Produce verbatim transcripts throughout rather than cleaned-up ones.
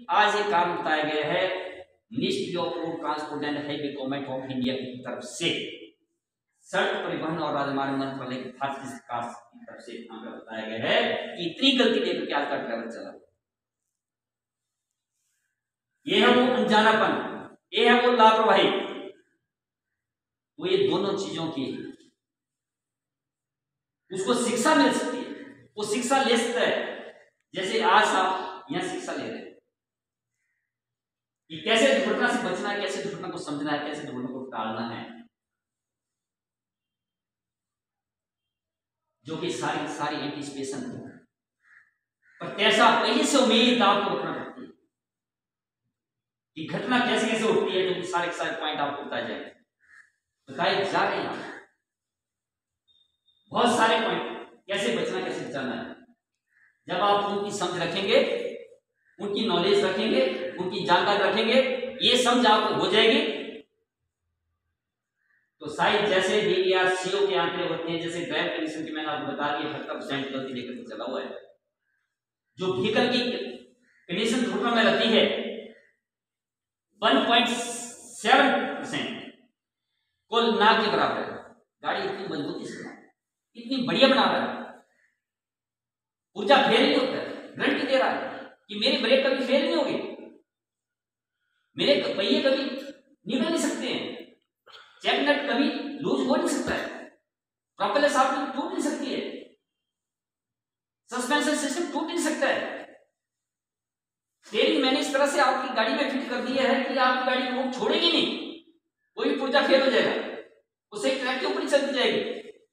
आज ये काम बताया गया है ministry of road transport and highway government of India की तरफ से, सड़क परिवहन और राजमार्ग मंत्रालय की भारत सरकार की तरफ से यहाँ पे बताया गया है कि इतनी गलती लेकर के आज का ड्राइवर चला। ये है वो अनजानापन, ये है वो लापरवाही। तो ये दोनों चीजों की उसको शिक्षा मिल सकती है, वो शिक्षा ले सकता है। जैसे आज आप यहां शिक्षा ले रहे हैं कि कैसे दुर्घटना से बचना है, कैसे दुर्घटना को समझना है, कैसे दुर्घटना को टालना है, जो कि सारी सारी एंटीसिपेशन है। पर कैसा पहले से उम्मीद आपको रखना पड़ती है कि घटना कैसे कैसे उठती है, जो कि सारे सारे पॉइंट आपको बताए जाएंगे, बताए जा रहे हैं बहुत सारे पॉइंट, कैसे बचना कैसे बचाना है। जब आप उनकी समझ रखेंगे, उनकी नॉलेज रखेंगे, उनकी जानकारी रखेंगे, ये समझ आपको हो जाएगी, तो शायद जैसे डीवीआर सीओ के आंकड़े होते हैं, जैसे ड्राइव कंडीशन की मैंने आपको बता दिया अठहत्तर परसेंट गलती लेकर के चला हुआ है। जो व्हीकल की कंडीशन दुर्घटना में रहती है वन पॉइंट सेवन परसेंट को ना के बराबर है। गाड़ी इतनी मजबूती से बना, इतनी बढ़िया बना रहा है, ऊर्जा फेल नहीं होता है, गारंटी दे रहा है कि मेरे ब्रेक कभी फेल नहीं होगी, मेरे पहिए कभी निकल नहीं सकते हैं, चेक नट कभी लूज हो नहीं सकता है, प्रोपेलर शाफ्ट टूट नहीं सकती है, सस्पेंशन सिस्टम टूट नहीं सकता है। स्टीयरिंग मैंने इस तरह से आपकी गाड़ी में फिट कर दिया है कि आपकी गाड़ी को छोड़ेगी नहीं, कोई भी पुर्जा फेल हो जाएगा, उसे ट्रैक के ऊपर चलती जाएगी,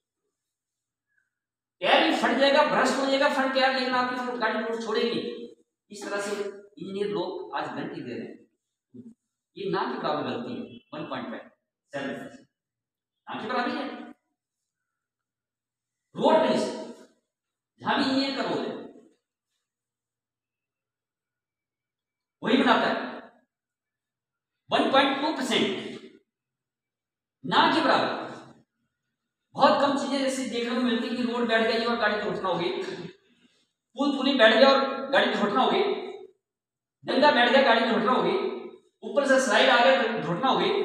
टायर भी फट जाएगा, भ्रष्ट हो जाएगा फ्रंट टायर, लेकिन आपकी गाड़ी को छोड़ेगी। इस तरह से इंजीनियर लोग आज गारंटी दे रहे हैं। ये ना के बराबर गलती है, वन पॉइंट सेवन परसेंट ना के बराबर है। रोड कंडीशन जहां भी इंजीनियर का रोल है वही बनाता है, वन पॉइंट टू परसेंट ना के बराबर। बहुत कम चीजें जैसे देखने को मिलती है कि रोड बैठ गई और गाड़ी दुर्घटना हो गई, पुल पुली बैठ गया और गाड़ी दुर्घटना हो गई, डंडा बैठ गया गाड़ी दुर्घटना हो गई, ऊपर से स्लाइड आ गया दुर्घटना हो गई।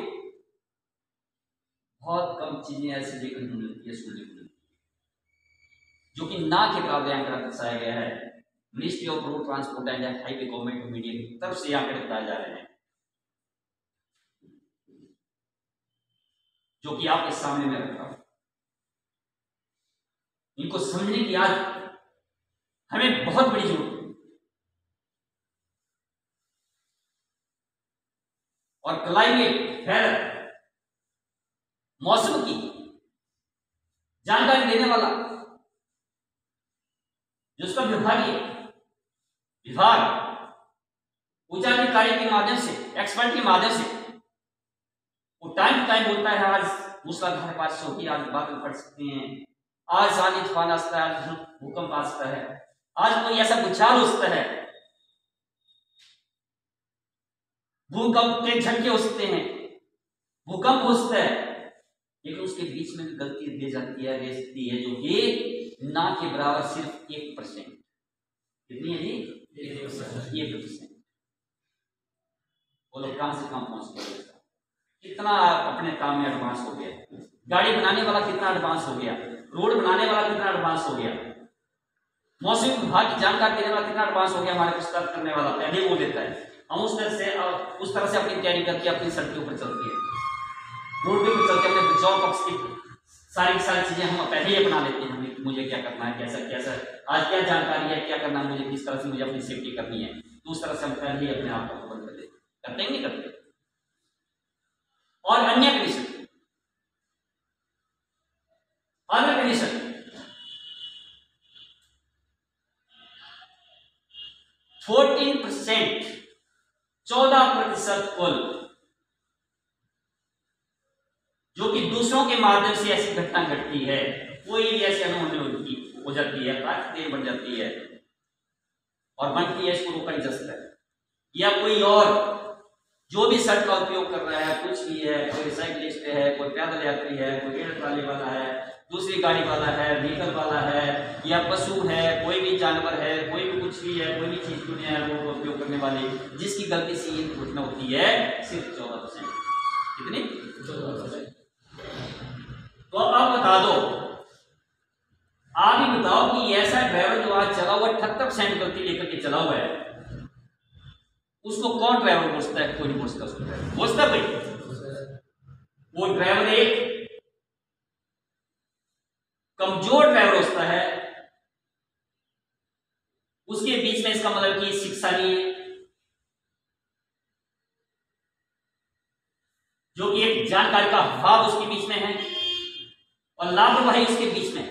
बहुत कम चीजें ऐसी देखने को मिलती है, सुनने को मिलती है, जो कि ना के बराबर आंकड़ा दर्शाया गया है ministry of road transport and highway government of India की तरफ से आंकड़े बताए जा रहे हैं, जो कि आपके सामने में रखा हूं। इनको समझने की आज हमें बहुत बड़ी जरूरत है। और क्लाइमेट वेदर मौसम की जानकारी देने वाला जो उसका विभाग है, विभाग उच्च अधिकारी के माध्यम से, एक्सपर्ट के माध्यम से वो टाइम टू टाइम बोलता है आज मूसलाधार बारिश होगी, आज बादल फट सकते हैं, आज आंधी तूफान आ सकता है, आज भूकंप आ सकता है, आज कोई ऐसा भूचाल हो सकता है, भूकंप के झटके हो सकते हैं, भूकंप हो सकता है। लेकिन उसके बीच में भी गलती दे जाती है, दे सकती है, जो कि ना के बराबर सिर्फ एक परसेंट। कितनी है जी? एक परसेंट। वो लोग कहां से कहां पहुंच गए, कितना अपने काम में एडवांस हो गया, गाड़ी बनाने वाला कितना एडवांस हो गया, रोड बनाने वाला कितना एडवांस हो गया, मौसम विभाग की जानकारी देने वाला कितना एडवांस हो गया, हमारे कुछ तर्क करने वाला पहले वो देता है। हम उस तरह से उस तरह से अपनी तैयारी करके अपनी सड़क के ऊपर चलती है, रोड के ऊपर चलते अपने बचाव पक्ष की सारी सारी चीजें हम पहले ही अपना लेते हैं। हमें मुझे क्या करना है, कैसा कैसा आज क्या जानकारी है, क्या करना है मुझे, किस तरह से मुझे अपनी सेफ्टी करनी है, तो उस तरह से हम पहले ही अपने आप को बंद कर देते, करते ही नहीं करते। और अन्य कंडीशन, अन्य कंडीशन फोर्टीन परसेंट चौदह प्रतिशत कुल जो कि दूसरों के माध्यम से ऐसी घटना घटती है, कोई भी ऐसी अनहोनी हो जाती है, प्राकृतिक बढ़ जाती है और बनती है, इसको रोका नहीं जा सकता है। या कोई और जो भी सड़क का उपयोग कर रहा है, कुछ भी है, कोई साइकिलिस्ट है, कोई पैदल यात्री है, कोई रेल ट्राली वाला है, दूसरी गाड़ी वाला है, व्हीकल वाला है, या पशु है, कोई भी जानवर है, कोई भी कुछ भी है, कोई भी चीज दुनिया है रोड का उपयोग करने वाली, जिसकी गलती से ये दुर्घटना होती है, सिर्फ चौदह परसेंट। कितनी? चौदह परसेंट। तो अब बता दो, आप ही बताओ कि ऐसा ड्राइवर जो आज चला हुआ अठहत्तर परसेंट गलती लेकर के चला हुआ है, उसको कौन ड्राइवर बोलता है? कोई नहीं बोलता उसको ड्राइवर बोलता भाई। वो ड्राइवर एक कमजोर ड्राइवर होता है, उसके बीच में इसका मतलब कि शिक्षा नहीं है, जो कि एक जानकारी का अभाव उसके बीच में है, और लापरवाही उसके बीच में है।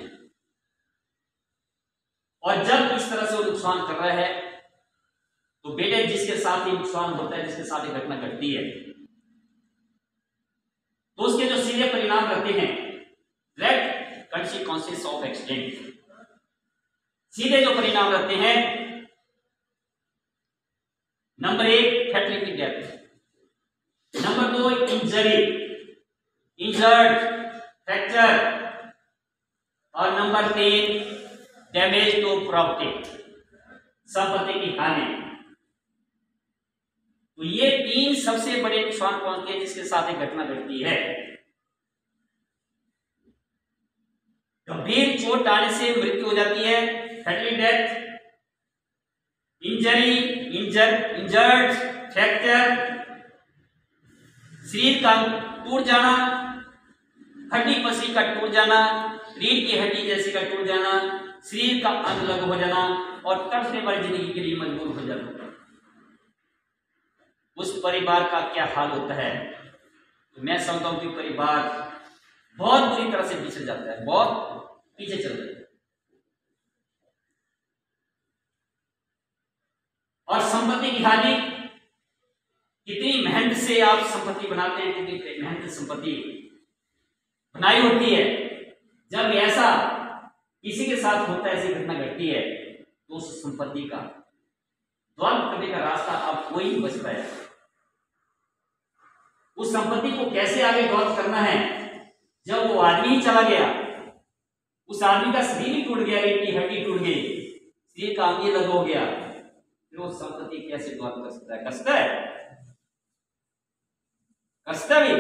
और जब इस तरह से वो नुकसान कर रहा है, तो बेटे जिसके साथ ही नुकसान होता है, जिसके साथ ही घटना घटती है, तो उसके जो सीधे परिणाम रहते हैं, डायरेक्ट consequences ऑफ एक्सीडेंट, सीधे जो परिणाम रहते हैं, नंबर एक फैटलिटी डेथ, नंबर दो इंजरी, इंजर्ड, फ्रैक्चर, और नंबर तीन डैमेज टू प्रॉपर्टी, संपत्ति की हानि। तो ये तीन सबसे बड़े नुकसान पहुंचते हैं जिसके साथ एक घटना घटती है। गंभीर चोट आने से मृत्यु हो जाती है, fatal death, injury, injure injured, fracture, शरीर का टूट जाना, हड्डी पसली का टूट जाना, रीढ़ की हड्डी जैसी का टूट जाना, शरीर का अंग अलग हो जाना, और तड़फने वाली जिंदगी के लिए मजबूर हो जाना। उस परिवार का क्या हाल होता है? तो मैं समझता हूं कि परिवार बहुत बुरी तरह से पिछड़ जाता है, बहुत पीछे चल जाता है। और संपत्ति की हानि, कितनी मेहनत से आप संपत्ति बनाते हैं, कितनी मेहनत से संपत्ति बनाई होती है, जब ऐसा किसी के साथ होता है, ऐसी घटना घटती है, तो उस संपत्ति का ध्वंस करने का रास्ता अब कोई नहीं बच पाया। उस संपत्ति को कैसे आगे ध्वंस करना है? जब वो आदमी ही चला गया, उस आदमी का शरीर ही टूट गया, रीढ़ की हड्डी टूट गई, शरीर का अंग अलग हो गया, फिर वो संपत्ति कैसे ध्वंस कर सकता है? कसता है, कसता भी।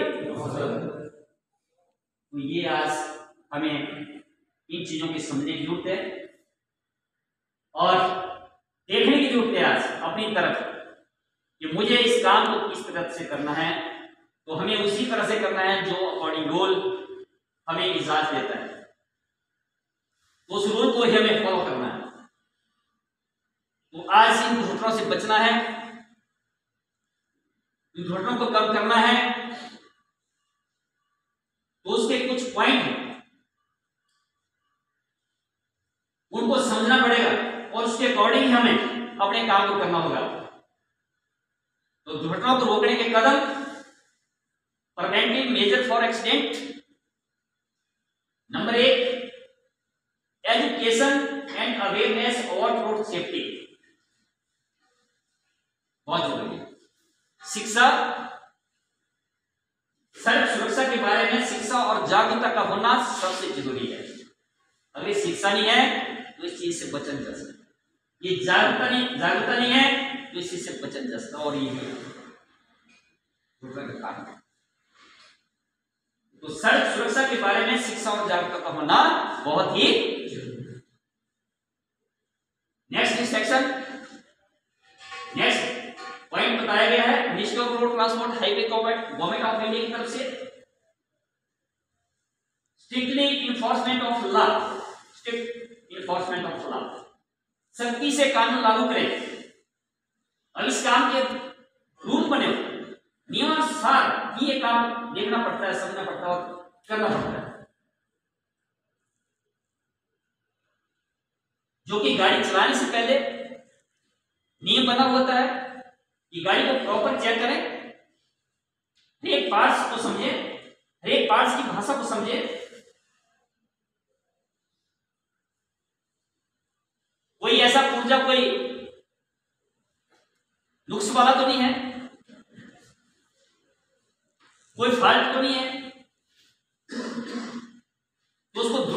तो ये आज हमें इन चीजों की समझने की जरूरत है, और देखने की जरूरत है आज अपनी तरफ कि मुझे इस काम को किस तरह से करना है, तो हमें उसी तरह से करना है जो अकॉर्डिंग रूल हमें इजाजत देता है, तो उस रूल को ही हमें फॉलो करना है। तो आज इन दुर्घटनाओं से बचना है, इन दुर्घटनाओं को कम करना है, तो उसके कुछ पॉइंट हैं, उनको समझना पड़ेगा, और उसके अकॉर्डिंग हमें अपने काम को करना होगा। तो दुर्घटनाओं को रोकने के कदम, preventive measure for accident, number एक education and awareness about road safety, बहुत जरूरी है। शिक्षा, सड़क सुरक्षा के बारे में शिक्षा और जागरूकता का होना सबसे जरूरी है। अगर शिक्षा नहीं है तो इस चीज से बचन जा सकता, ये जागरूकता नहीं जागरूकता नहीं है तो इस चीज से बचन जा सकता, और ये कारण। तो सड़क सुरक्षा के बारे में शिक्षा और जागरूकता का होना बहुत ही जरूरी है। नेक्स्ट सेक्शन, नेक्स्ट पॉइंट बताया गया है, ministry of road transport highway government of India की तरफ से strictly enforcement of law, strict enforcement of law, सख्ती से कानून लागू करें। अब इस काम के रूल बने, नियमानुसार ही ये काम देखना पड़ता है, समझना पड़ता है और करना पड़ता है। जो कि गाड़ी चलाने से पहले नियम बना होता है कि गाड़ी को प्रॉपर चेक करें, हर एक पार्ट्स को समझे, हर एक पार्ट्स की भाषा को समझे, कोई ऐसा पुर्जा कोई नुक्स वाला तो नहीं है, कोई फॉल्ट तो नहीं है, तो उसको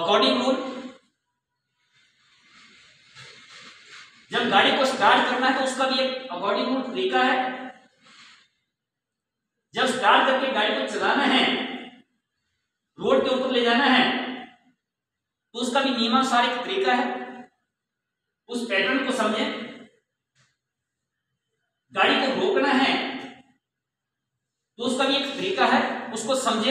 अकॉर्डिंग रूल, जब गाड़ी को स्टार्ट करना है तो उसका भी एक अकॉर्डिंग रूल तरीका है। जब स्टार्ट करके गाड़ी को चलाना है, रोड के ऊपर ले जाना है, तो उसका भी नियमानुसार एक तरीका है। उस पैटर्न को समझे। गाड़ी को रोकना है तो उसका भी एक तरीका है, उसको समझे।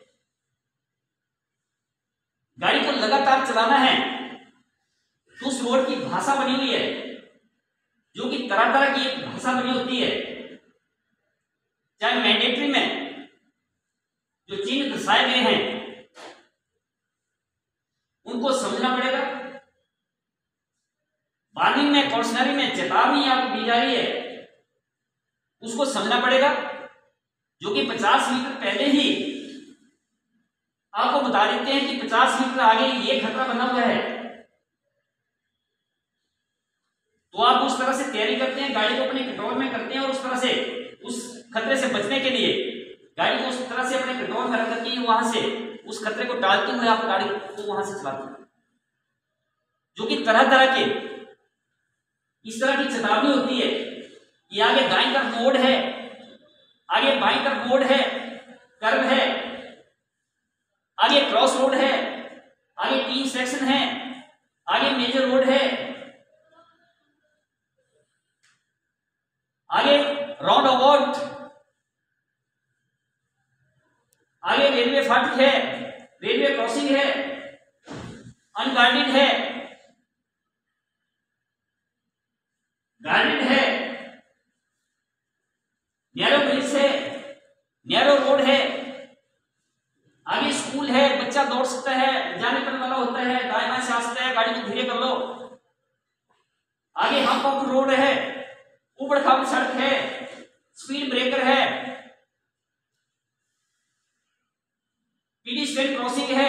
गाड़ी को लगातार चलाना है तो उस रोड की भाषा बनी हुई है, जो कि तरह तरह की एक भाषा बनी होती है। चाहे मैंडेटरी में जो चिन्ह दर्शाए गए हैं उनको समझना पड़ेगा। वार्निंग में, कॉशनरी में चेतावनी आपको दी जा रही है, उसको समझना पड़ेगा, जो कि पचास मीटर पहले ही आपको बता देते हैं कि पचास मीटर आगे ये खतरा बना हुआ है। तो आप उस तरह से तैयारी करते हैं, गाड़ी को अपने कंट्रोल में करते हैं और उस तरह से उस खतरे से बचने के लिए गाड़ी को उस तरह से अपने कंट्रोल में रख करके वहां से उस खतरे को टालते हुए आप गाड़ी को वहां से चलाते हैं। जो कि तरह तरह के इस तरह की चेतावनी होती है कि आगे दाईं तरफ मोड़ है, आगे बाईं तरफ मोड़ है, कर्व है, आगे क्रॉस रोड है, आगे तीन सेक्शन है, आगे मेजर रोड है, आगे राउंड अबाउट, आगे रेलवे फाटक है, रेलवे क्रॉसिंग है, अनगार्डेड है, गार्डेड है, नैरो ब्रिज है, नैरो रोड है, आगे स्कूल है, बच्चा दौड़ सकता है, जाने पर वाला होता है, दाएं बाएं से आ सकता है, गाड़ी को धीरे कर लो। आगे हम पॉप रोड है, ऊबड़ खाबड़ सड़क है, स्पीड ब्रेकर है, पीडिस्ट्रियन क्रॉसिंग है।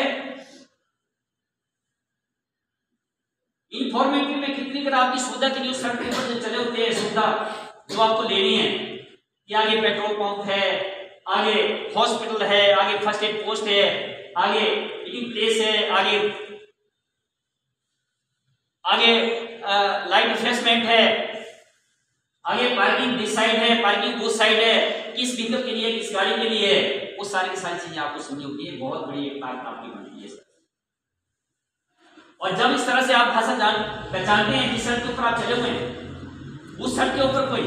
इंफॉर्मेटिव में कितनी बार आपकी सुविधा के लिए सड़क के ऊपर जो चले होते हैं सुविधा जो आपको लेनी है कि आगे पेट्रोल पंप है, आगे हॉस्पिटल है, आगे फर्स्ट एड पोस्ट है, आगे ईटिंग प्लेस है, आगे आगे लाइट रिफ्रेशमेंट है, आगे पार्किंग दिस साइड है, पार्किंग दो साइड है, किस व्हीकल के लिए, किस गाड़ी के लिए, वो सारी की सारी चीजें आपको समझनी होती है। बहुत बड़ी एक बात आपकी बनती है। और जब इस तरह से आप भाषा जान पहचानते हैं जिस सड़क के ऊपर आप चले हुए हैं, उस सड़क के ऊपर कोई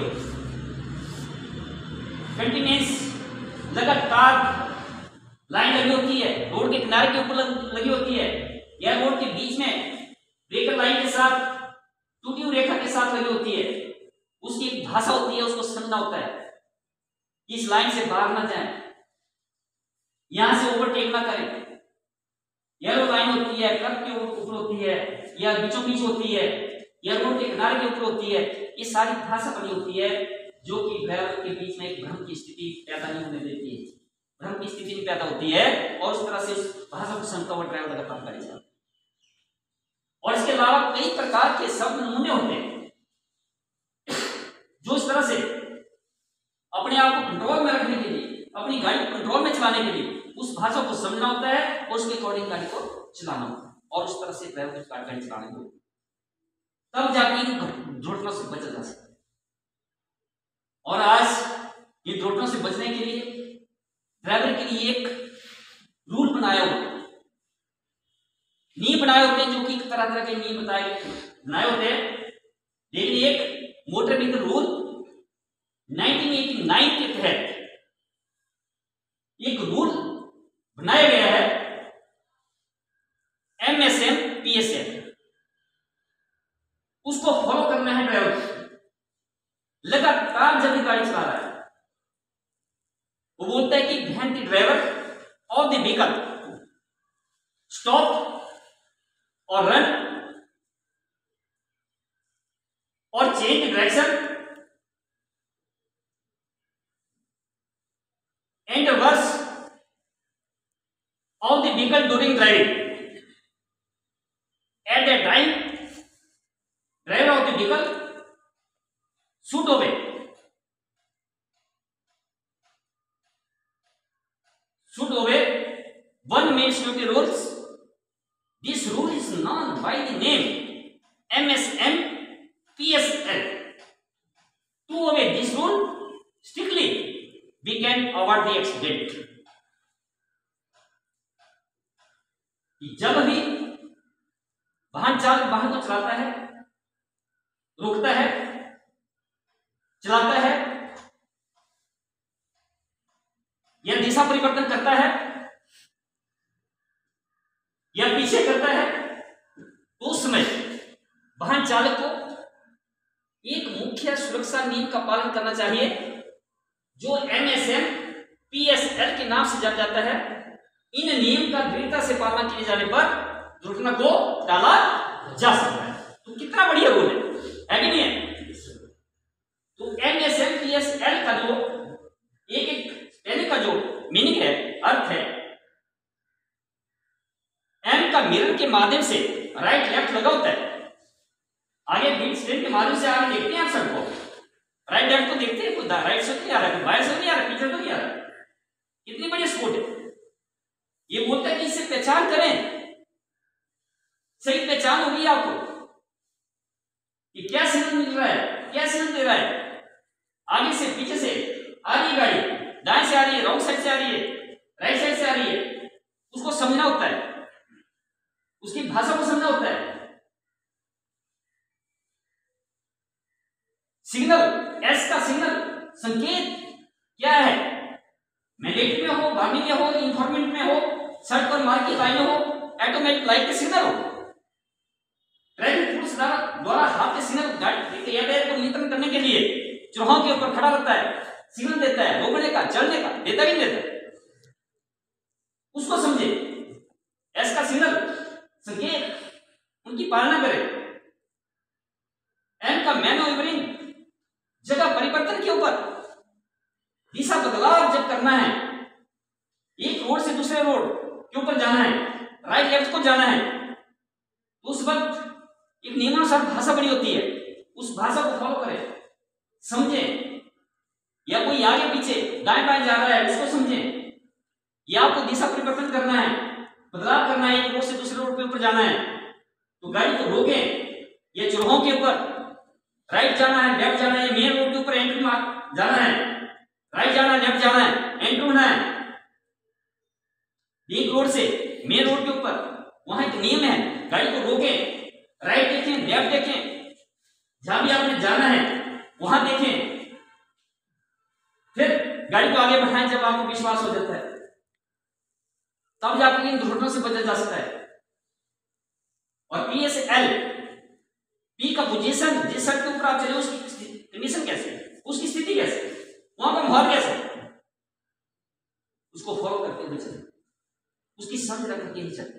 कंटिन्यूस लगातार लाइन लगी होती है, रोड के किनारे के ऊपर लगी होती है, या रोड के बीच में ब्रेकर लाइन के साथ टूटी हुई रेखा के साथ लगी होती है, उसकी एक भाषा होती है, उसको समझना होता है। इस लाइन से बाहर ना जाए, यहां से ओवरटेक ना करें, येलो लाइन होती है, कर्व के ऊपर होती है, या बीचों बीच होती है, या रोड के किनारे के ऊपर होती है। ये सारी भाषा बनी होती है जो कि ड्राइवर के बीच में एक भ्रम की स्थिति पैदा नहीं होने देती है, भ्रम की स्थिति नहीं पैदा होती है, और उस तरह से उस भाषा को समझता हुआ ड्राइवर लगातार करेगा। और इसके अलावा कई प्रकार के शब्द नमूने होते हैं जो इस तरह से अपने आप को कंट्रोल में रखने के लिए, अपनी गाड़ी को कंट्रोल में चलाने के लिए उस भाषा को समझना होता है और उसके अकॉर्डिंग गाड़ी को चलाना होता है, और उस तरह से ड्राइवर को गाड़ी चलाने को, तब जाके इन दुर्घटनाओं से बचा जा सकता है। और आज ये दुर्घटनाओं से बचने के लिए ड्राइवर के लिए एक रूल बनाया हुआ, नियम बनाए होते हैं, जो कि तरह तरह के नियम बताए बनाए होते हैं। लेकिन एक motor vehicle rule nineteen eighty nine के तहत एक रूल बनाया गया है, M S M P S M, उसको फॉलो करना है ड्राइवर। लगातार जब भी गाड़ी चला रहा है वो बोलता है कि when the driver of the vehicle stop और रन और change direction and reverse of the vehicle during driving. At that time, driver of the vehicle should obey should obey one main safety rules. to obey this rule strictly, we can avoid the accident. जब भी वाहन चालक वाहन को चलाता है, रोकता है, चलाता है या दिशा परिवर्तन करता है या पीछे करता है, तो उस समय वाहन चालक को एक मुख्य सुरक्षा नियम का पालन करना चाहिए जो M S M P S L के नाम से जाना जाता है। इन नियम का दृढ़ता से पालन किए जाने पर दुर्घटना को टाला जा सकता है। तो कितना बढ़िया रूल है, है कि नहीं है? तो M S M P S L का जो एक एक कहने का जो मीनिंग है, अर्थ है, एम का मिरर के माध्यम से राइट लेफ्ट लगा होता है। आगे बीट स्ट्रेन के माध्यम से आगे देखते हैं आप सबको, राइट लेफ्ट को देखते हैं, कोई राइट से नहीं आ रहा है, बाएं से नहीं आ रहा, पीछे तो नहीं आ रहा। कितनी बड़ी स्पोर्ट है। ये बोलता है कि इससे पहचान करें, सही पहचान होगी आपको कि क्या सिग्नल मिल रहा है, क्या सिग्नल दे रहा है। आगे से पीछे से आ रही है गाड़ी, दाएं से आ रही है, रॉन्ग साइड से आ रही है, राइट साइड से आ रही है, उसको समझना होता है, उसकी भाषा को समझना होता है। सिग्नल एस का सिग्नल संकेत क्या है, मैग्नेटिक में हो, वार्निंग में हो, इंफॉर्मेंट में हो, सड़क पर मार्ग की लाइन हो, ऑटोमेटिक लाइट के सिग्नल हो, ट्रैफिक पुलिस द्वारा हाथ के सिग्नल गाड़ी यातायात को नियंत्रण करने के लिए चौराहों के ऊपर खड़ा रहता है, सिग्नल देता है, रोकने का, चलने का, देता भी नहीं देता, उसको समझे। एस का सिग्नल संकेत, उनकी पालना करें। एम का मैनोवरिंग, जगह परिवर्तन के ऊपर, दिशा बदलाव जब करना है, एक रोड से दूसरे रोड के ऊपर जाना है, राइट लेफ्ट को जाना है, तो उस वक्त एक नियमानुसार भाषा बनी होती है, उस भाषा को फॉलो करें, समझें। या कोई आगे पीछे दाएं बाएं जा रहा है, उसको समझें। या आपको दिशा परिवर्तन करना है, बदलाव करना है, एक रोड से दूसरे रोड पे ऊपर जाना है, तो गाड़ी को रोकें। या चौराहों के ऊपर राइट जाना है, लेफ्ट जाना है, मेन रोड के ऊपर एंट्री मार जाना है, राइट जाना है, लेफ्ट जाना है, एंट्री होना है। एक रोड से मेन रोड के ऊपर, वहां एक नियम है, गाड़ी को रोकें, राइट देखें, लेफ्ट देखें, जहां भी आपने जाना है वहां देखें, फिर गाड़ी को आगे बढ़ाएं। जब आपको विश्वास हो जाता है तब जाकर इन दुर्घटनाओं से बचा जा सकता है। और पी एस एल, पी का पोजीशन, जिस सड़क के ऊपर आप चले उसकी कंडीशन कैसे है, उसकी स्थिति कैसे है, वहां का माहौल कैसे है, उसको फॉलो करते हुए चले, उसकी समझ रख करके ही चले।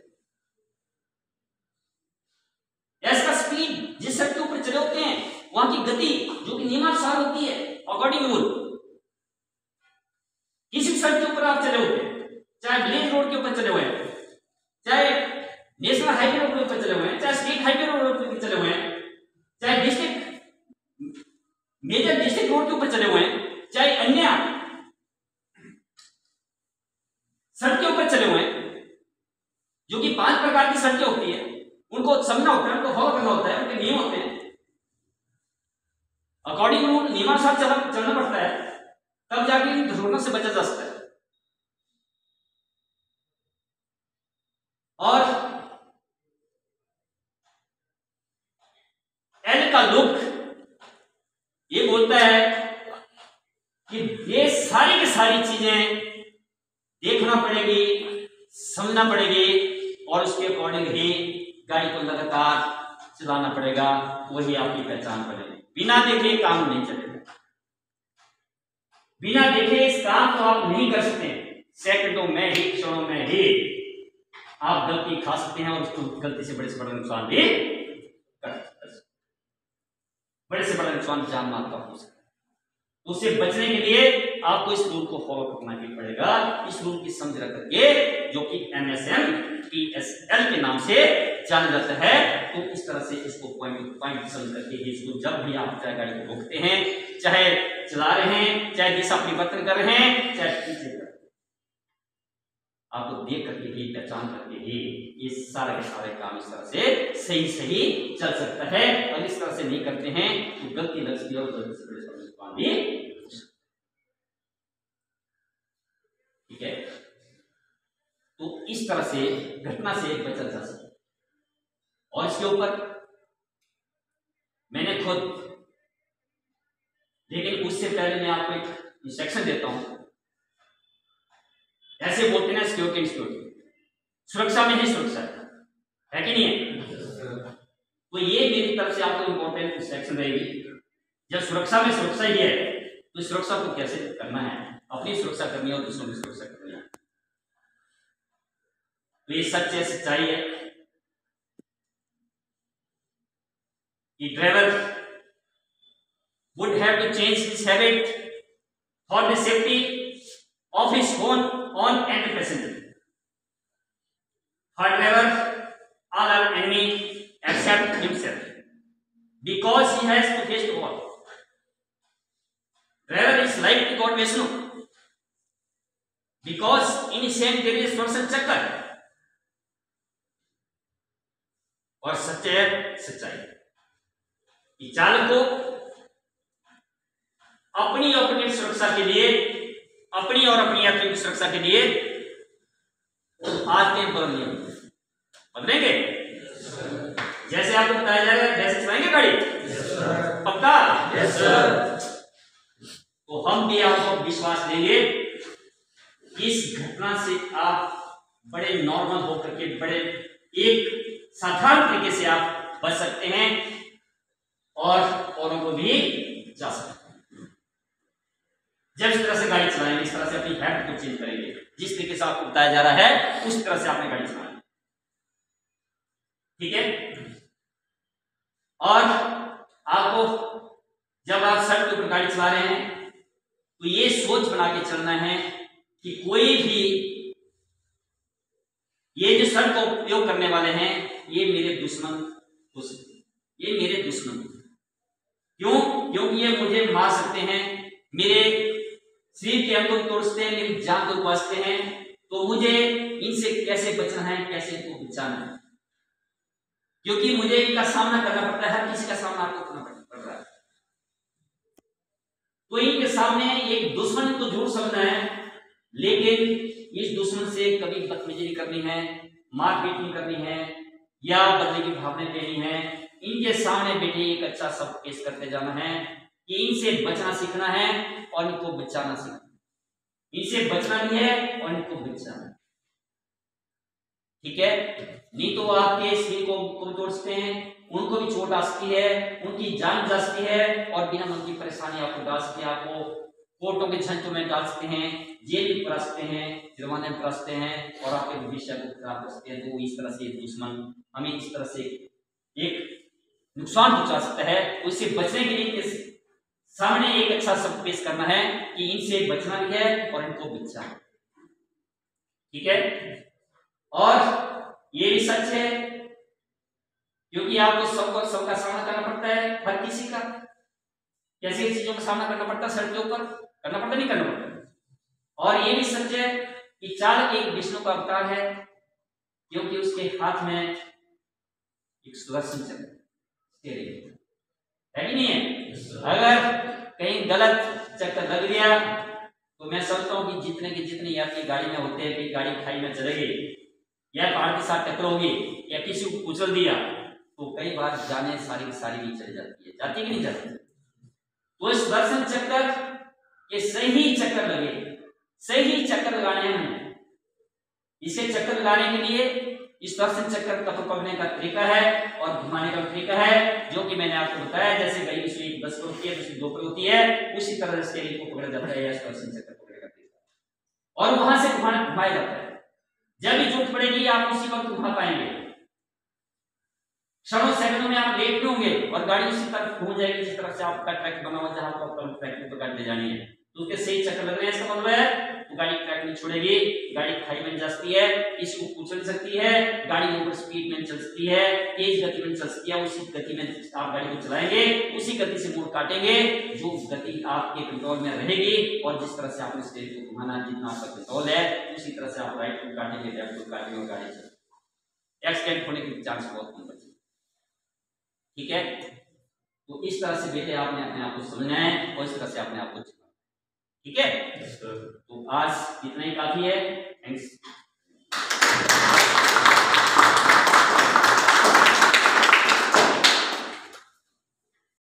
एस का स्पीड, जिस सड़क के ऊपर चले होते हैं वहां की गति जो कि नियमानुसार होती है, अकॉर्डिंग रूल। किसी भी सड़क के ऊपर आप चले होते हैं, चाहे विलेज रोड के ऊपर चले हुए हैं, चाहे नेशनल हाईवे रोड के ऊपर चले हुए हैं, चाहे स्टेट हाईवे रोड के ऊपर चले हुए हैं, चाहे डिस्ट्रिक्ट मेजर डिस्ट्रिक्ट रोड के ऊपर चले हुए हैं, चाहे अन्य सड़क के ऊपर चले हुए हैं, जो कि पांच प्रकार की सड़कें होती है, उनको समझना होता है, उनको फॉलो करना होता है, उनके नियम होते हैं, अकॉर्डिंग रूल नियमानुसार चलना चलना पड़ता है, तब जाके इन दुर्घटनाओं से बचा जा सकता है। और एल का लुक ये बोलता है कि ये सारी की सारी चीजें देखना पड़ेगी, समझना पड़ेगी और उसके अकॉर्डिंग ही गाड़ी को लगातार चलाना पड़ेगा, वही आपकी पहचान बनेगी। बिना देखे काम नहीं चलेगा, बिना देखे इस काम को आप नहीं कर सकते। सेकंडों में ही, क्षणों में ही आप गलती खा सकते हैं और उसको गलती से बड़े से बड़ा नुकसान भी कर सकते हैं, बड़े से बड़ा नुकसान जान माल का हो सकता है। उससे बचने के लिए आपको इस रूल को फॉलो करना ही पड़ेगा, इस रूल की समझ रख करके, जो कि M S M P S L के नाम से जाना जाता है। तो इस तरह से इसको पॉइंट टू पॉइंट समझ करके इसको जब भी आप चाहे गाड़ी को रोकते हैं, चाहे चला रहे हैं, चाहे दिशा परिवर्तन कर रहे हैं, चाहे पीछे कर रहे हैं, आपको देख करके ही, पहचान करके ही ये सारे के सारे काम इस तरह से सही सही चल सकता है। और इस तरह से नहीं करते हैं तो गलती लग सकती है और गलती से बड़े भी, ठीक है। तो इस तरह से घटना से बचा जा सकता। और इसके ऊपर मैंने खुद, लेकिन उससे पहले मैं आपको एक इंस्ट्रक्शन देता हूं। ऐसे बोलते हैं सिक्योरिटी सिक्योरिटी, सुरक्षा में ही सुरक्षा है कि नहीं है? तो ये मेरी तरफ से आपको इंपॉर्टेंट इंस्ट्रक्शन रहेगी। जब सुरक्षा में सुरक्षा ही है तो सुरक्षा को कैसे करना है, अपनी सुरक्षा करनी है और दूसरों की सुरक्षा करनी है। तो ये सच है, सच्चाई है कि driver would have to change his habit for the safety of his own own and passenger. For driver, all are enemy except himself, because he has to face the world. Driver is like the God Vishnu, because in his hand there is Swarshan Chakra. और सच्चाई है, सच्चाई कि चालक को अपनी और अपनी सुरक्षा के लिए, अपनी और अपनी यात्रियों की सुरक्षा के लिए आज के बदल नियम बदलेंगे। जैसे आपको बताया जाएगा वैसे चलाएंगे गाड़ी, पक्का? Yes sir. तो हम भी आपको विश्वास देंगे इस घटना से आप बड़े नॉर्मल होकर के, बड़े एक साधारण तरीके से आप बच सकते हैं और औरों को भी जा सकते हैं। जब इस तरह से गाड़ी चलाएंगे, इस तरह से अपनी हैबिट को चेंज करेंगे, जिस तरीके से आपको बताया जा रहा है उस तरह से आपने गाड़ी चलानी, ठीक है। और आपको जब आप सड़क पर गाड़ी चला रहे हैं तो ये सोच बना के चलना है कि कोई भी, ये जो सड़क का उपयोग करने वाले हैं ये मेरे दुश्मन हो सकते हैं, ये मेरे दुश्मन। क्यों? क्योंकि ये मुझे मार सकते हैं, मेरे शरीर के अंगों को तोड़ सकते हैं, मेरी जान को बचाते हैं। तो मुझे इनसे कैसे बचना है, कैसे इनको बचाना है, क्योंकि मुझे इनका सामना करना पड़ता है, हर किसी का सामना आपको करना पड़ रहा है। तो इनके सामने एक दुश्मन तो जरूर समझना है, लेकिन इस दुश्मन से कभी बदतमीजी नहीं करनी है, मारपीट नहीं करनी है या बदले की भावना देनी है। इनके सामने बैठे एक अच्छा सब पेश करते जाना है कि इनसे बचना सीखना है और इनको बचाना सीखना है। इनसे बचना नहीं है और इनको बचाना, ठीक है। नहीं तो आपके शरीर को को तोड़ सकते हैं, उनको भी चोट आ सकती है, उनकी जान जा सकती है और बिना मन की परेशानी आपको डाल सकते हैं, आपको कोर्टों के झंझों में डाल सकते हैं, जेल में पड़ा सकते हैं, जुर्माने में पड़ा सकते हैं और आपके भविष्य को खराब कर सकते हैं। तो इस तरह से दुश्मन हमें इस तरह से एक नुकसान पहुंचा सकता है। उससे बचने के लिए सामने एक अच्छा सब पेश करना है कि इनसे बचना भी है और इनको बचाना, ठीक है। और ये भी सच है क्योंकि आपको सबको सबका सामना करना पड़ता है, हर किसी का कैसी चीजों का सामना करना पड़ता है, सड़क के ऊपर करना पड़ता नहीं करना पड़ता। और ये भी सच है कि चालक एक विष्णु का अवतार है, क्योंकि उसके हाथ में एक सुदर्शन चक्र है कि नहीं है। अगर कहीं गलत चक्कर लग गया तो मैं समझता हूं कि जितने के जितने यात्री गाड़ी में होते हैं, कहीं गाड़ी खाई में चलेगी या पहाड़ के साथ टक्कर होगी या किसी को कुचल दिया तो कई बार जाने सारी की सारी भी चली जाती है, जाती कि नहीं जाती। तो इस दर्शन चक्कर ये सही चक्कर लगे, सही चक्कर लगाने हैं। इसे चक्कर लगाने के लिए इस दर्शन चक्कर का पकड़ने का तरीका है और घुमाने का तरीका है, जो कि मैंने आपको बताया। जैसे गाड़ी की सुई दस पर होती है, दूसरी दो पर होती है, उसी तरह से स्टीयरिंग को पकड़ा जाता है, इस दर्शन चक्कर पकड़ने का तरीका और वहां से घुमाना घुमाया जाता है। जब भी जरूरत पड़ेगी आप उसी वक्त घुमा पाएंगे। क्षणों सेकंडों में आप लेट होंगे और गाड़ी उसी तरफ घूम जाएगी जिस तरफ से आपका ट्रैक बना हुआ, जहां पर ट्रैक पर गाड़ी ले जानी है। तो उसके सही चक्कर लग रहे हैं, इसका मतलब है तो गाड़ी ट्रैक नहीं छोड़ेगी, गाड़ी खाई में जा सकती है, इसको कुचल सकती है, गाड़ी ऊपर स्पीड में चल सकती है, तेज गति में चल सकती है। उसी गति में आप गाड़ी को चलाएंगे, उसी गति से मोड़ काटेंगे जो गति आपके कंट्रोल में रहेगी। और जिस तरह से आपने स्टीयरिंग को घुमाना, जितना आपका कंट्रोल है, उसी तरह से आप राइट को काटेंगे, लेफ्ट को काटेंगे और गाड़ी चलेगी। एक्सीडेंट होने के चांस बहुत कम बचेंगे, ठीक है। तो इस तरह से बेटे आपने अपने आप को समझना है और इस तरह से अपने आप को, ठीक है। तो आज इतना ही काफी है। थैंक्स।